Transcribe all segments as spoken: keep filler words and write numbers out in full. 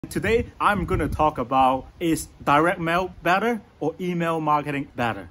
Today, I'm going to talk about, is direct mail better or email marketing better?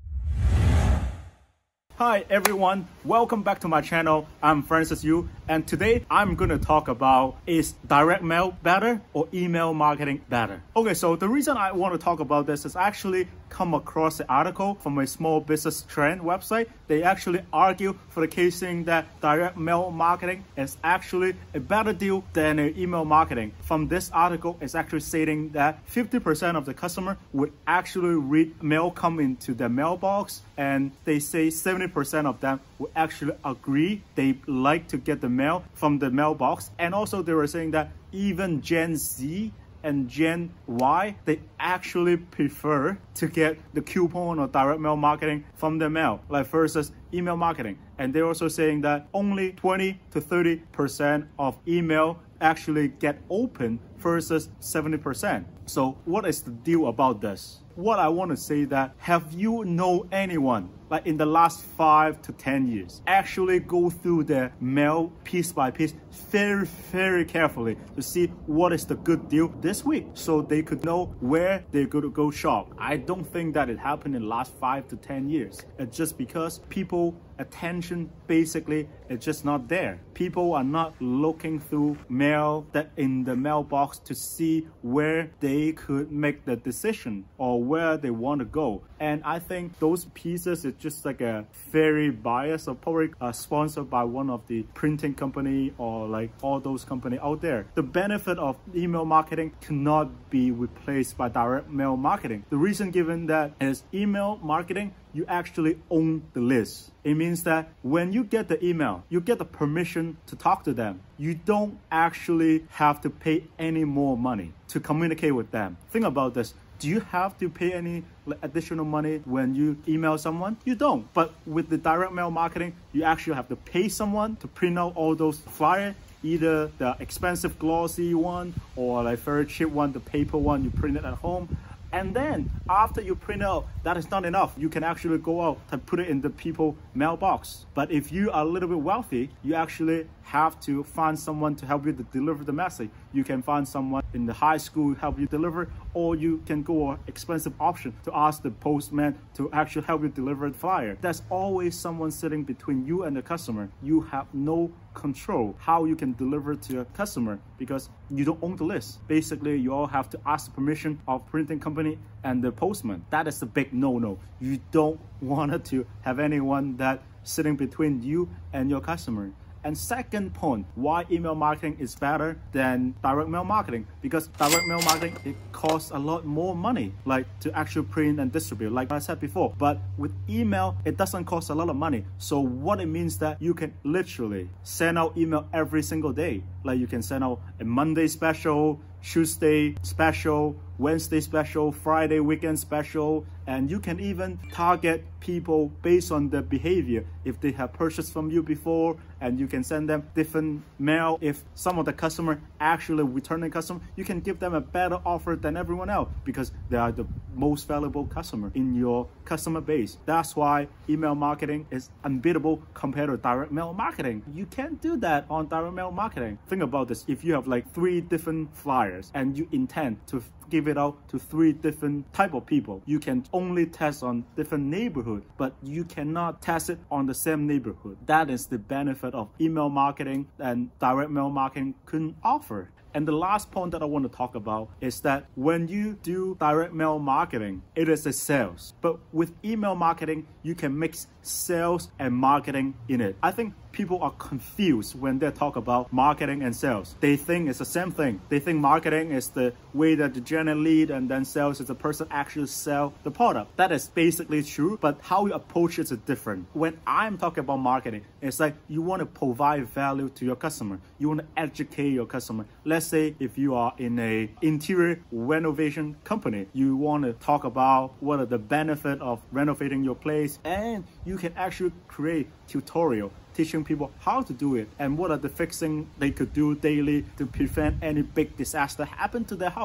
Hi everyone, welcome back to my channel. I'm Francis Yu, and today I'm going to talk about, is direct mail better or email marketing better? Okay, so the reason I want to talk about this is I actually come across an article from a small business trend website. They actually argue for the case saying that direct mail marketing is actually a better deal than email marketing. From this article, it's actually stating that fifty percent of the customer would actually read mail come into their mailbox, and they say seventy percent of them would actually agree they like to get the mail from the mailbox. And also they were saying that even Gen Z and Gen Y, they actually prefer to get the coupon or direct mail marketing from the mail, like versus email marketing. And they're also saying that only twenty to thirty percent of email actually get open versus seventy percent. So what is the deal about this? What I want to say that, have you know anyone like in the last five to ten years actually go through their mail piece by piece very, very carefully to see what is the good deal this week so they could know where they're going to go shop? I don't think that it happened in the last five to ten years. It's just because people attention basically it's just not there. People are not looking through mail that in the mailbox to see where they could make the decision or where they want to go. And I think those pieces is just like a very biased or probably uh, sponsored by one of the printing company or like all those company out there. The benefit of email marketing cannot be replaced by direct mail marketing. The reason given that is email marketing, you actually own the list. It means that when you get the email, you get the permission to talk to them. You don't actually have to pay any more money to communicate with them. Think about this. Do you have to pay any additional money when you email someone? You don't. But with the direct mail marketing, you actually have to pay someone to print out all those flyers, either the expensive glossy one or like very cheap one, the paper one you print it at home. And then after you print out, that is not enough. You can actually go out and put it in the people mailbox. But if you are a little bit wealthy, you actually have to find someone to help you to deliver the message. You can find someone in the high school to help you deliver, or you can go an expensive option to ask the postman to actually help you deliver the flyer. There's always someone sitting between you and the customer. You have no control how you can deliver to a customer because you don't own the list. Basically, you all have to ask the permission of printing company and the postman. That is a big no-no. You don't want to have anyone that sitting between you and your customer. And second point, why email marketing is better than direct mail marketing? Because direct mail marketing, it costs a lot more money, like to actually print and distribute, like I said before. But with email, it doesn't cost a lot of money. So what it means that you can literally send out email every single day. Like you can send out a Monday special, Tuesday special, Wednesday special, Friday weekend special, and you can even target people based on their behavior. If they have purchased from you before, and you can send them different mail. If some of the customer actually returning customer, you can give them a better offer than everyone else because they are the most valuable customer in your customer base. That's why email marketing is unbeatable compared to direct mail marketing. You can't do that on direct mail marketing. Think about this. If you have like three different flyers and you intend to give it out to three different type of people, you can only test on different neighborhood, but you cannot test it on the same neighborhood. That is the benefit of email marketing and direct mail marketing couldn't offer. And the last point that I want to talk about is that when you do direct mail marketing, it is a sales. But with email marketing, you can mix sales and marketing in it. I think people are confused when they talk about marketing and sales. They think it's the same thing. They think marketing is the way that you generate lead, and then sales is the person actually sell the product. That is basically true, but how you approach it is different. When I'm talking about marketing, it's like you want to provide value to your customer. You want to educate your customer. Let's say if you are in a interior renovation company, you want to talk about what are the benefits of renovating your place, and you can actually create tutorial teaching people how to do it and what are the fixing they could do daily to prevent any big disaster happen to their house.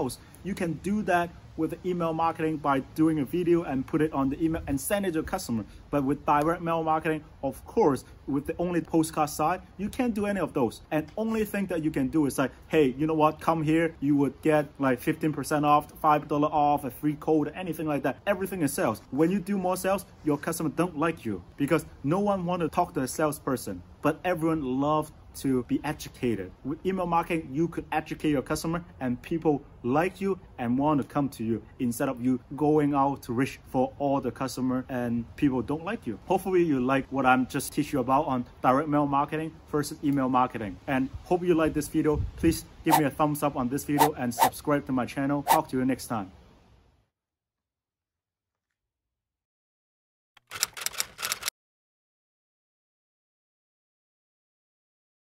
You can do that with email marketing by doing a video and put it on the email and send it to a customer. But with direct mail marketing, of course, with the only postcard side, you can't do any of those. And only thing that you can do is like, hey, you know what, come here, you would get like fifteen percent off, five dollars off, a free code, anything like that. Everything is sales. When you do more sales, your customer don't like you because no one want to talk to a salesperson, but everyone loves to be educated. With email marketing, you could educate your customer and people like you and want to come to you instead of you going out to reach for all the customer and people don't like you. Hopefully you like what I'm just teaching you about on direct mail marketing versus email marketing. And hope you like this video. Please give me a thumbs up on this video and subscribe to my channel. Talk to you next time.